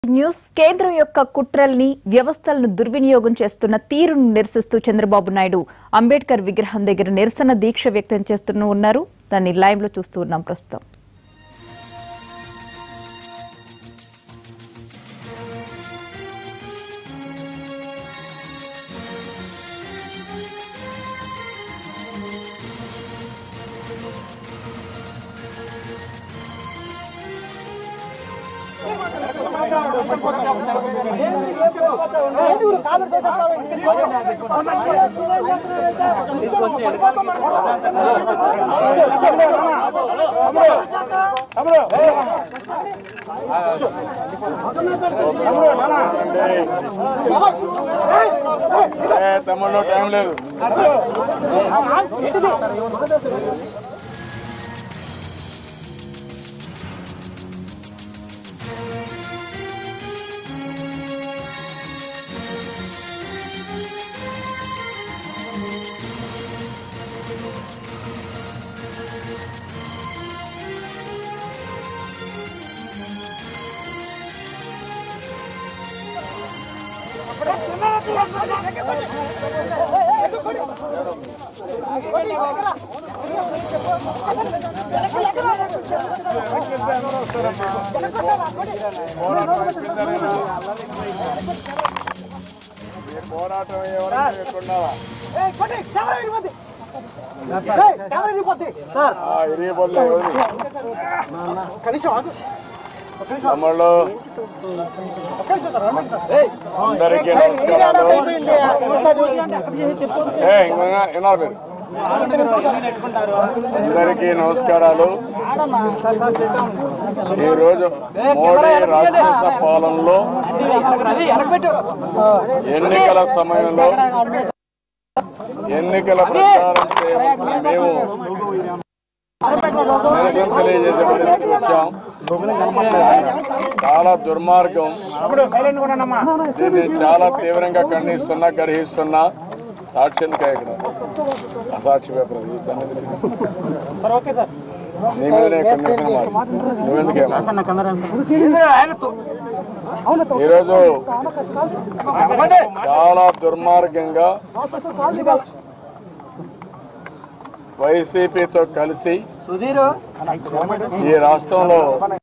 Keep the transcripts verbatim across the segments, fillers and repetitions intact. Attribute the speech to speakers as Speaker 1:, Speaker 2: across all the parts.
Speaker 1: News కేంద్రం యొక్క కుట్రల్ని వ్యవస్థలను దుర్వినియోగం చేస్తున్న తీరును నిరసిస్తూ చంద్రబాబు నాయుడు అంబేద్కర్ విగ్రహం దగ్గర నిరసన దీక్ష వ్యక్తం చేస్తూ ఉన్నారు. దాన్ని లైవ్ లో చూస్తూ ఉన్నాం ప్రస్తుతం.
Speaker 2: తమ్ముళ్ళు టైం లేదు. పోరాటం ఎవరైనా తమ్ముళ్ళు అందరికీ నమస్కారాలు. విన్నారు మీరు? అందరికీ నమస్కారాలు. ఈరోజు మోడీ రాక్షస పాలనలో ఎన్నికల సమయంలో ఎన్నికల ప్రచారం చేయవలసిన మేము నిరసన తెలియజేసే పరిస్థితికి వచ్చాం. చాలా దుర్మార్గం. దీన్ని చాలా తీవ్రంగా ఖండిస్తున్నా, గర్హిస్తున్నా. సాక్షి ఎందుకే ఇక్కడ అసాక్షి పేపర్ నీ మీదనే నిరసన మాది. నువ్వెందుకే ఈరోజు చాలా దుర్మార్గంగా వైసీపీతో కలిసి ఈ రాష్ట్రంలో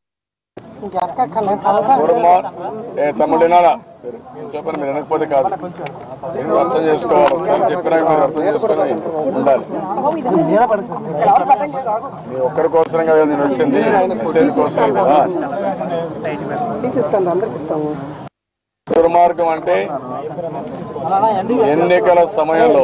Speaker 2: తమిళనాడు చెప్పండి. మీరు వినకపోతే కాదు, మీరు అర్థం చేసుకోవాలి. ఒకసారి చెప్పినాక మీరు అర్థం చేసుకుని ఉండాలి. మీ ఒక్కరి కోసరం కదా నేను వచ్చింది, మెసేజ్ కోసం కదా. దుర్మార్గం అంటే ఎన్నికల సమయంలో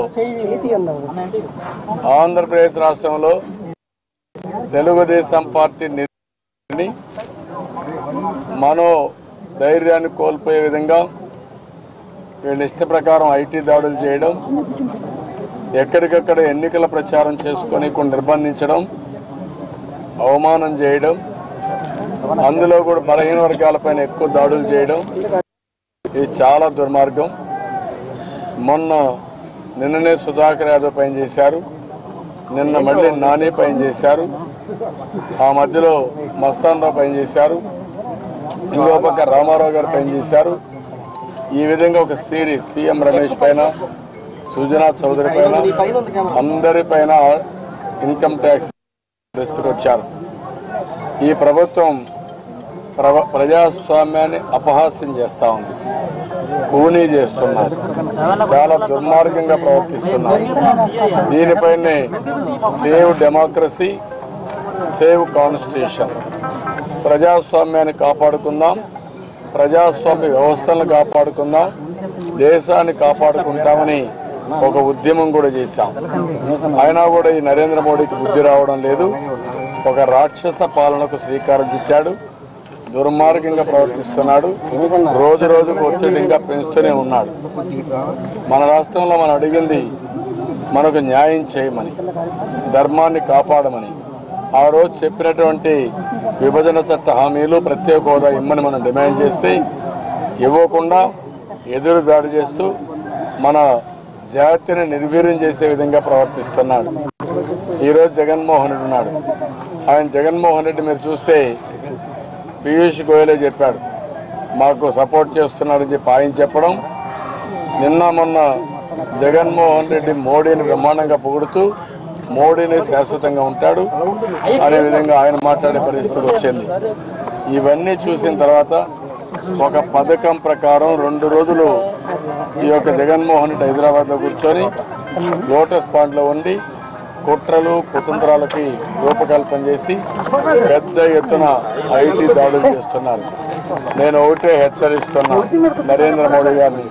Speaker 2: ఆంధ్రప్రదేశ్ రాష్ట్రంలో తెలుగుదేశం పార్టీ నిర్ణయాన్ని మనో ధైర్యాన్ని కోల్పోయే విధంగా వీళ్ళ ఇష్ట ప్రకారం ఐటీ దాడులు చేయడం, ఎక్కడికక్కడ ఎన్నికల ప్రచారం చేసుకొని కొన్ని నిర్బంధించడం, అవమానం చేయడం, అందులో కూడా బలహీన వర్గాలపైన ఎక్కువ దాడులు చేయడం, ఇది చాలా దుర్మార్గం. మొన్న నిన్ననే సుధాకర్ యాదవ్ పైన చేశారు, నిన్న మళ్ళీ నాని పైన చేశారు, ఆ మధ్యలో మస్తాన్ రావు పైన చేశారు, ఇంకో పక్క రామారావు గారు పైన చేశారు. ఈ విధంగా ఒక సిరీస్ సీఎం రమేష్ పైన, సుజనా చౌదరి పైన, అందరి పైన ఇన్కమ్ ట్యాక్స్ తీసుకొచ్చారు. ఈ ప్రభుత్వం ప్రజాస్వామ్యాన్ని అపహాస్యం చేస్తా ఉంది, కూనీ చేస్తున్నారు, చాలా దుర్మార్గంగా ప్రవర్తిస్తున్నారు. దీనిపైనే సేవ్ డెమోక్రసీ, సేవ్ కాన్స్టిట్యూషన్, ప్రజాస్వామ్యాన్ని కాపాడుకుందాం, ప్రజాస్వామ్య వ్యవస్థలను కాపాడుకుందాం, దేశాన్ని కాపాడుకుంటామని ఒక ఉద్యమం కూడా చేశాం. అయినా కూడా ఈ నరేంద్ర మోడీకి బుద్ధి రావడం లేదు. ఒక రాక్షస పాలనకు శ్రీకారం చుట్టాడు, దుర్మార్గంగా ప్రవర్తిస్తున్నాడు, రోజు రోజుకు ఒత్తిడి ఇంకా పెంచుతూనే ఉన్నాడు. మన రాష్ట్రంలో మనం అడిగింది మనకు న్యాయం చేయమని, ధర్మాన్ని కాపాడమని. ఆ రోజు చెప్పినటువంటి విభజన చట్ట హామీలు, ప్రత్యేక హోదా ఇమ్మని మనం డిమాండ్ చేస్తే ఇవ్వకుండా ఎదురు దాడి చేస్తూ మన జాతిని నిర్వీర్యం చేసే విధంగా ప్రవర్తిస్తున్నాడు. ఈరోజు జగన్మోహన్ రెడ్డి ఉన్నాడు. ఆయన జగన్మోహన్ రెడ్డి మీరు చూస్తే పీయూష్ గోయలే చెప్పాడు, మాకు సపోర్ట్ చేస్తున్నారని చెప్పి ఆయన చెప్పడం, నిన్న మొన్న జగన్మోహన్ రెడ్డి మోడీని బ్రహ్మాండంగా పొగుడుతూ మోడీని శాశ్వతంగా ఉంటాడు అనే విధంగా ఆయన మాట్లాడే పరిస్థితి వచ్చింది. ఇవన్నీ చూసిన తర్వాత ఒక పథకం ప్రకారం రెండు రోజులు ఈ యొక్క జగన్మోహన్ రెడ్డి హైదరాబాద్లో కూర్చొని లోటస్ పాండ్లో ఉండి కుట్రలు కుతంత్రాలకి రూపకల్పన చేసి పెద్ద ఎత్తున ఐటీ దాడులు చేస్తున్నారు. నేను ఒకటే హెచ్చరిస్తున్నా నరేంద్ర మోడీ గారిని,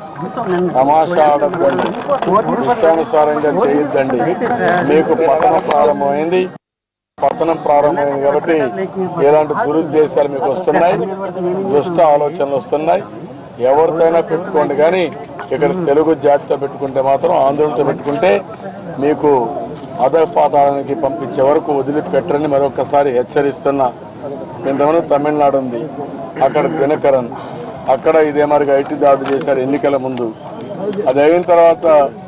Speaker 2: తమాషా ఆడద్దండి, ఇష్టానుసారంగా చేయొద్దండి. మీకు పతనం ప్రారంభమైంది పతనం ప్రారంభమైంది కాబట్టి ఇలాంటి దురుద్దేశాలు మీకు వస్తున్నాయి, దుష్ట ఆలోచనలు వస్తున్నాయి. ఎవరితోనైనా పెట్టుకోండి, కానీ ఇక్కడ తెలుగు జాతితో పెట్టుకుంటే మాత్రం ఆంధ్రులతో పెట్టుకుంటే మీకు అధపాతాళానికి పంపించే వరకు వదిలిపెట్టరని మరొకసారి హెచ్చరిస్తున్నా. ఇంతమంది తమిళనాడు ఉంది, అక్కడ దినకరన్, అక్కడ ఇదే మరి ఐటీ దాడులు చేశారు ఎన్నికల ముందు. అది అయిన తర్వాత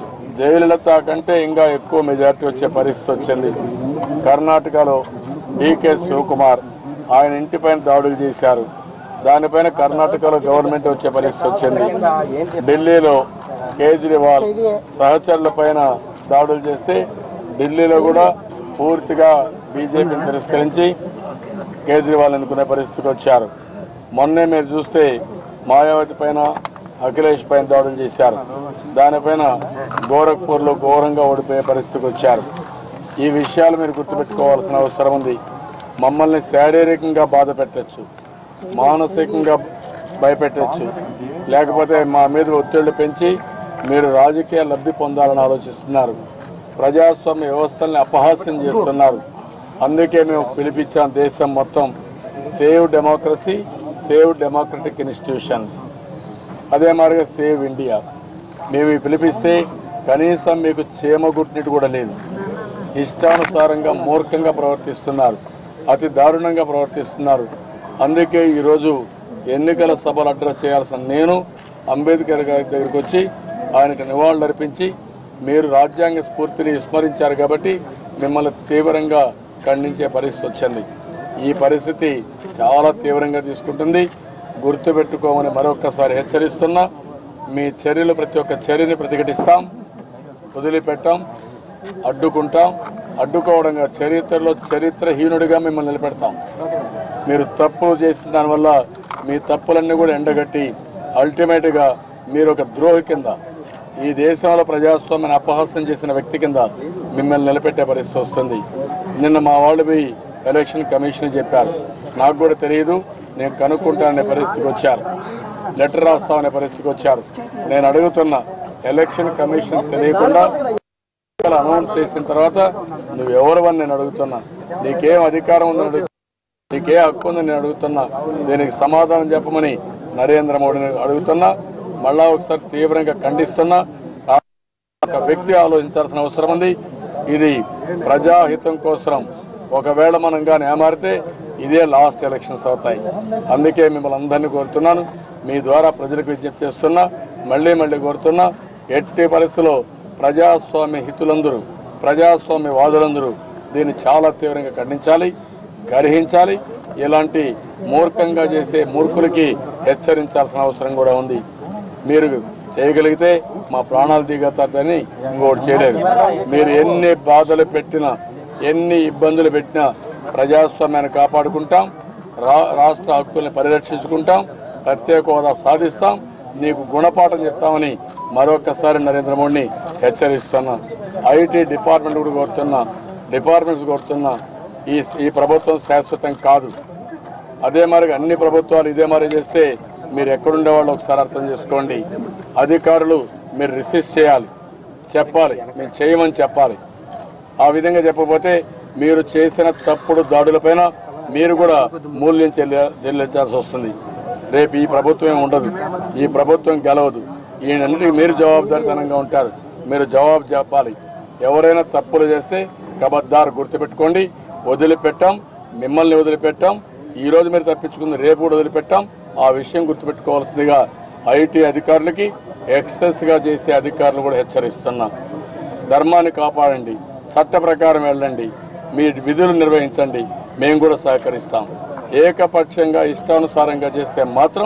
Speaker 2: జయలలిత కంటే ఇంకా ఎక్కువ మెజార్టీ వచ్చే పరిస్థితి వచ్చింది. కర్ణాటకలో డీకే శివకుమార్ ఆయన ఇంటిపైన దాడులు చేశారు, దానిపైన కర్ణాటకలో గవర్నమెంట్ వచ్చే పరిస్థితి వచ్చింది. ఢిల్లీలో కేజ్రీవాల్ సహచరుల పైన దాడులు చేస్తే ఢిల్లీలో కూడా పూర్తిగా బీజేపీని తిరస్కరించి కేజ్రీవాల్ అనుకునే పరిస్థితికి వచ్చారు. మొన్నే మీరు చూస్తే మాయావతి పైన అఖిలేష్ పైన దాడులు చేశారు, దానిపైన గోరఖ్పూర్లో ఘోరంగా ఓడిపోయే పరిస్థితికి వచ్చారు. ఈ విషయాలు మీరు గుర్తుపెట్టుకోవాల్సిన అవసరం ఉంది. మమ్మల్ని శారీరకంగా బాధ పెట్టచ్చు, మానసికంగా భయపెట్టచ్చు, లేకపోతే మా మీద ఒత్తిళ్లు పెంచి మీరు రాజకీయ లబ్ధి పొందాలని ఆలోచిస్తున్నారు. ప్రజాస్వామ్య వ్యవస్థల్ని అపహాస్యం చేస్తున్నారు. అందుకే మేము పిలిపించాం దేశం మొత్తం save democracy, save democratic institutions, అదే మాదిరిగా సేవ్ ఇండియా. మేము పిలిపిస్తే కనీసం మీకు చీమగుట్టినట్టు కూడా లేదు. ఇష్టానుసారంగా మూర్ఖంగా ప్రవర్తిస్తున్నారు, అతి దారుణంగా ప్రవర్తిస్తున్నారు. అందుకే ఈరోజు ఎన్నికల సభలు అడ్రస్ చేయాల్సిన నేను అంబేద్కర్ గారి దగ్గరికి వచ్చి ఆయనకు నివాళులు అర్పించి మీరు రాజ్యాంగ స్ఫూర్తిని విస్మరించారు కాబట్టి మిమ్మల్ని తీవ్రంగా ఖండించే పరిస్థితి వచ్చింది. ఈ పరిస్థితి చాలా తీవ్రంగా తీసుకుంటుంది, గుర్తుపెట్టుకోమని మరొక్కసారి హెచ్చరిస్తున్నా. మీ చర్యలు ప్రతి ఒక్క చర్యని ప్రతిఘటిస్తాం, వదిలిపెట్టాం, అడ్డుకుంటాం. అడ్డుకోవడంగా చరిత్రలో చరిత్రహీనుడిగా మిమ్మల్ని నిలబెడతాం. మీరు తప్పులు చేసిన దానివల్ల మీ తప్పులన్నీ కూడా ఎండగట్టి అల్టిమేట్గా మీరు ఒక ద్రోహి కింద, ఈ దేశంలో ప్రజాస్వామ్యాన్ని అపహాస్యం చేసిన వ్యక్తి కింద మిమ్మల్ని నిలబెట్టే పరిస్థితి వస్తుంది. నిన్న మా వాళ్ళు పోయి ఎలక్షన్ కమిషన్ చెప్పారు, నాకు కూడా తెలియదు, నేను కనుక్కుంటాననే పరిస్థితికి వచ్చారు, లెటర్ రాస్తామనే పరిస్థితికి వచ్చారు. నేను అడుగుతున్నా, ఎలక్షన్ కమిషన్ తెలియకుండా అనౌన్స్ చేసిన తర్వాత నువ్వు ఎవరివని నేను అడుగుతున్నా, నీకేం అధికారం ఉందని అడుగు, నీకే హక్కు ఉందని నేను అడుగుతున్నా, దీనికి సమాధానం చెప్పమని నరేంద్ర మోడీని అడుగుతున్నా. మళ్ళా ఒకసారి తీవ్రంగా ఖండిస్తున్నా. ఒక వ్యక్తి ఆలోచించాల్సిన అవసరం ఉంది. ఇది ప్రజాహితం కోసం ఒకవేళ మనం కానీ ఏమారితే ఇదే లాస్ట్ ఎలక్షన్స్ అవుతాయి. అందుకే మిమ్మల్ని అందరినీ కోరుతున్నాను, మీ ద్వారా ప్రజలకు విజ్ఞప్తి చేస్తున్నా, మళ్ళీ మళ్ళీ కోరుతున్నా, ఎట్టి పరిస్థితుల్లో ప్రజాస్వామ్య హితులందరూ, ప్రజాస్వామ్య వాదులందరూ దీన్ని చాలా తీవ్రంగా ఖండించాలి, గ్రహించాలి. ఇలాంటి మూర్ఖంగా చేసే మూర్ఖులకి హెచ్చరించాల్సిన అవసరం కూడా ఉంది. మీరు చేయగలిగితే మా ప్రాణాలు దిగతారని ఇంకోటి చేయలేదు. మీరు ఎన్ని బాధలు పెట్టినా, ఎన్ని ఇబ్బందులు పెట్టినా ప్రజాస్వామ్యాన్ని కాపాడుకుంటాం, రా రాష్ట్ర హక్కుల్ని పరిరక్షించుకుంటాం, ప్రత్యేక హోదా సాధిస్తాం, నీకు గుణపాఠం చెప్తామని మరొకసారి నరేంద్ర మోడీని హెచ్చరిస్తున్నా. ఐటీ డిపార్ట్మెంట్ కూడా కోరుతున్నా, డిపార్ట్మెంట్స్ కోరుతున్నా, ఈ ఈ ప్రభుత్వం శాశ్వతం కాదు. అదే మరి అన్ని ప్రభుత్వాలు ఇదే మరి చేస్తే మీరు ఎక్కడుండేవాళ్ళు ఒకసారి అర్థం చేసుకోండి. అధికారులు మీరు రిసిస్ట్ చేయాలి, చెప్పాలి, మేము చేయమని చెప్పాలి. ఆ విధంగా చెప్పకపోతే మీరు చేసిన తప్పుడు దాడులపైన మీరు కూడా మూల్యం చెల్లి చెల్లించాల్సి వస్తుంది. రేపు ఈ ప్రభుత్వం ఉండదు, ఈ ప్రభుత్వం గెలవదు. ఈయనన్నిటికీ మీరు జవాబుదారితనంగా ఉంటారు, మీరు జవాబు చెప్పాలి. ఎవరైనా తప్పులు చేస్తే కబద్దారు గుర్తుపెట్టుకోండి, వదిలిపెట్టాం, మిమ్మల్ని వదిలిపెట్టాం. ఈ రోజు మీరు తప్పించుకుంది, రేపు కూడా వదిలిపెట్టాం. ఆ విషయం గుర్తుపెట్టుకోవాల్సిందిగా ఐటీ అధికారులకి, ఎక్సెస్గా చేసే అధికారులు కూడా హెచ్చరిస్తున్నా. ధర్మాన్ని కాపాడండి, చట్ట ప్రకారం వెళ్ళండి, మీ విధులు నిర్వహించండి, మేము కూడా సహకరిస్తాం. ఏకపక్షంగా ఇష్టానుసారంగా చేస్తే మాత్రం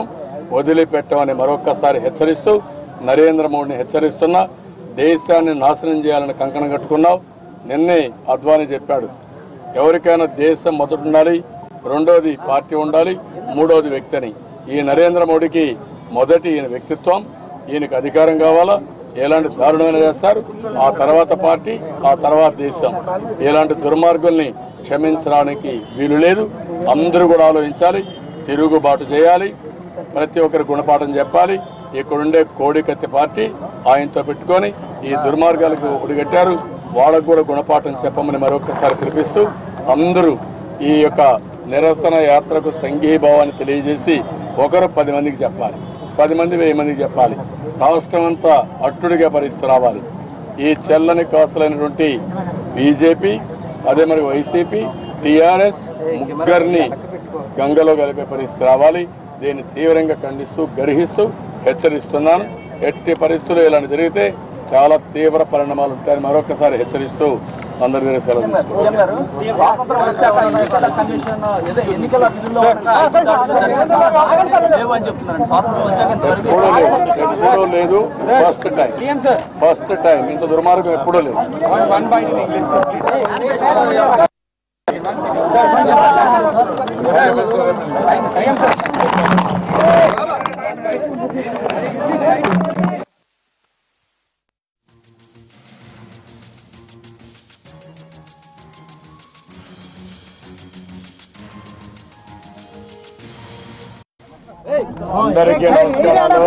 Speaker 2: వదిలిపెట్టమని మరొక్కసారి హెచ్చరిస్తూ నరేంద్ర మోడీని హెచ్చరిస్తున్నా. దేశాన్ని నాశనం చేయాలని కంకణం కట్టుకున్నావు. నిన్నే అద్వానీ చెప్పాడు, ఎవరికైనా దేశం మొదటి ఉండాలి, రెండోది పార్టీ ఉండాలి, మూడోది వ్యక్తి అని. ఈ నరేంద్ర మోడీకి మొదటి ఈయన వ్యక్తిత్వం, ఈయనకు అధికారం కావాలా, ఎలాంటి దారుణమైన చేస్తారు, ఆ తర్వాత పార్టీ, ఆ తర్వాత దేశం. ఇలాంటి దుర్మార్గుల్ని క్షమించడానికి వీలు లేదు. అందరూ కూడా ఆలోచించాలి, తిరుగుబాటు చేయాలి, ప్రతి ఒక్కరి గుణపాఠం చెప్పాలి. ఇక్కడుండే కోడికత్తి పార్టీ ఆయనతో పెట్టుకొని ఈ దుర్మార్గాలకు ఒడిగట్టారు, వాళ్ళకు కూడా గుణపాఠం చెప్పమని మరొకసారి పిలిపిస్తూ అందరూ ఈ యొక్క నిరసన యాత్రకు సంఘీభావాన్ని తెలియజేసి ఒకరు పది మందికి చెప్పాలి, పది మంది వెయ్యి మందికి చెప్పాలి. రాష్ట్రం అంతా అట్టుడిగా పరిస్థితి రావాలి. ఈ చెల్లని కాసులైనటువంటి బీజేపీ, అదే మరి వైసీపీ, టీఆర్ఎస్ ముగ్గురిని గంగలో కలిపే పరిస్థితి రావాలి. దీన్ని తీవ్రంగా ఖండిస్తూ గర్హిస్తూ హెచ్చరిస్తున్నాను. ఎట్టి పరిస్థితులు ఇలాంటి జరిగితే చాలా తీవ్ర పరిణామాలు ఉంటాయని మరొకసారి హెచ్చరిస్తూ అందరి దగ్గర సెలవు ఎప్పుడూ లేదు. ఫస్ట్ టైం ఫస్ట్ టైం ఇంత దుర్మార్గం ఎప్పుడూ లేదు. అందరికీ నమస్కారాలు.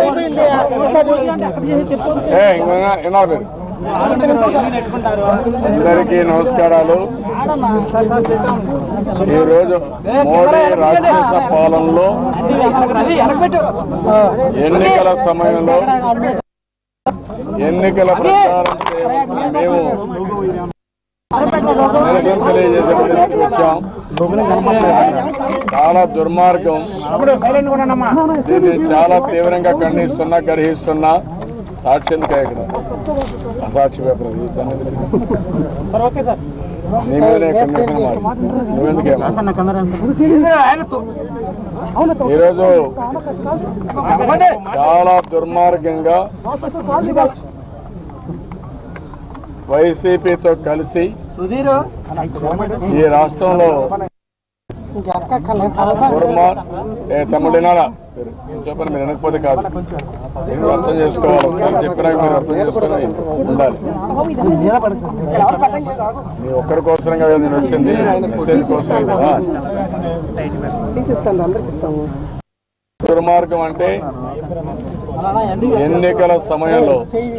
Speaker 2: అందరికీ నమస్కారాలు. ఈరోజు మోడీ రాక్షస పాలనలో ఎన్నికల సమయంలో ఎన్నికల ప్రచారం చేయవలసిన మేము నిరసన తెలియజేసే పరిస్థితికి వచ్చాం. చాలా దుర్మార్గం. దీన్ని చాలా తీవ్రంగా ఖండిస్తున్నా, గర్హిస్తున్నా. సాక్షి ఎందుకు ఇక్కడ అసాక్షి పేపర్ నీ మీదనే కమిషన్ మారి నువ్వెందుకేమో. ఈరోజు చాలా దుర్మార్గంగా వైసీపీతో కలిసి ఈ రాష్ట్రంలో తమిళనాడు చెప్పని మీరు వినకపోతే కాదు, మీరు అర్థం చేసుకోవాలి. ఒకసారి చెప్పినాక మీరు అర్థం చేసుకుని ఉండాలి. మీ ఒక్కరి కోసంగా నేను వచ్చింది, మెసేజ్ కోసం కదా. దుర్మార్గం అంటే ఎన్నికల సమయంలో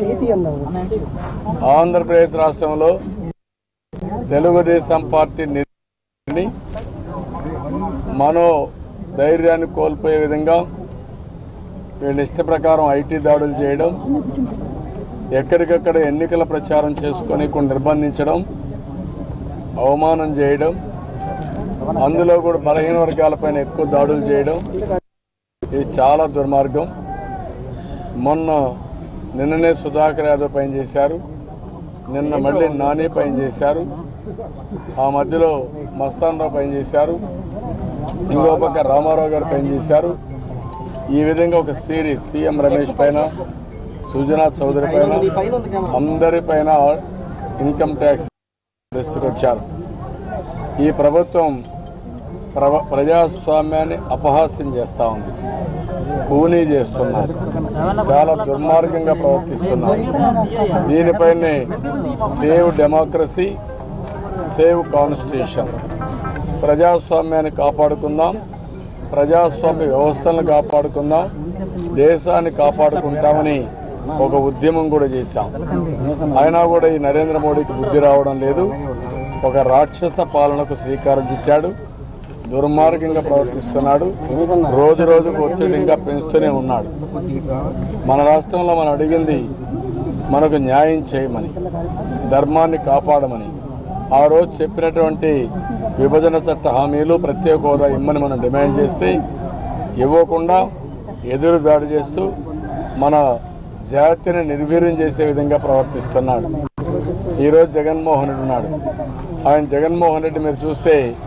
Speaker 2: ఆంధ్రప్రదేశ్ రాష్ట్రంలో తెలుగుదేశం పార్టీ నిర్ణయాన్ని మనో ధైర్యాన్ని కోల్పోయే విధంగా వీళ్ళ ఇష్ట ప్రకారం ఐటీ దాడులు చేయడం, ఎక్కడికక్కడ ఎన్నికల ప్రచారం చేసుకొని కొన్ని నిర్బంధించడం, అవమానం చేయడం, అందులో కూడా బలహీన వర్గాలపైన ఎక్కువ దాడులు చేయడం, ఇది చాలా దుర్మార్గం. మొన్న నిన్ననే సుధాకర్ యాదవ్ పైన చేశారు, నిన్న మళ్ళీ నాని పైన చేశారు, ఆ మధ్యలో మస్తాన్ రావు పైన చేశారు, ఇంకో పక్క రామారావు గారు పైన చేశారు. ఈ విధంగా ఒక సిరీస్ సీఎం రమేష్ పైన, సుజనా చౌదరి పైన, అందరిపైన ఇన్కమ్ ట్యాక్స్ తీసుకొచ్చారు. ఈ ప్రభుత్వం ప్రజాస్వామ్యాన్ని అపహాస్యం చేస్తూ ఉంది, కూనీ చేస్తున్నారు, చాలా దుర్మార్గంగా ప్రవర్తిస్తున్నారు. దీనిపైనే సేవ్ డెమోక్రసీ, సేవ్ కాన్స్టిట్యూషన్, ప్రజాస్వామ్యాన్ని కాపాడుకుందాం, ప్రజాస్వామ్య వ్యవస్థలను కాపాడుకుందాం, దేశాన్ని కాపాడుకుంటామని ఒక ఉద్యమం కూడా చేశాం. అయినా కూడా ఈ నరేంద్ర మోడీకి బుద్ధి రావడం లేదు. ఒక రాక్షస పాలనకు శ్రీకారం చుట్టాడు, దుర్మార్గంగా ప్రవర్తిస్తున్నాడు, రోజు రోజుకు ఒత్తిడిగా పెంచుతూనే ఉన్నాడు. మన రాష్ట్రంలో మనం అడిగింది మనకు న్యాయం చేయమని, ధర్మాన్ని కాపాడమని. ఆ రోజు చెప్పినటువంటి విభజన చట్ట హామీలు, ప్రత్యేక హోదా ఇమ్మని మనం డిమాండ్ చేస్తే ఇవ్వకుండా ఎదురు దాడి చేస్తూ మన జాతిని నిర్వీర్యం చేసే విధంగా ప్రవర్తిస్తున్నాడు. ఈరోజు జగన్మోహన్ రెడ్డి ఉన్నాడు. ఆయన జగన్మోహన్ రెడ్డి మీరు చూస్తే